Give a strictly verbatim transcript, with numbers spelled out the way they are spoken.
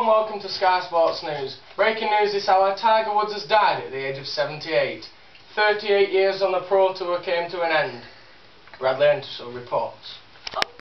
and welcome to Sky Sports News. Breaking news this hour, Tiger Woods has died at the age of seventy-eight. thirty-eight years on the Pro Tour came to an end. Bradley Entwistle reports.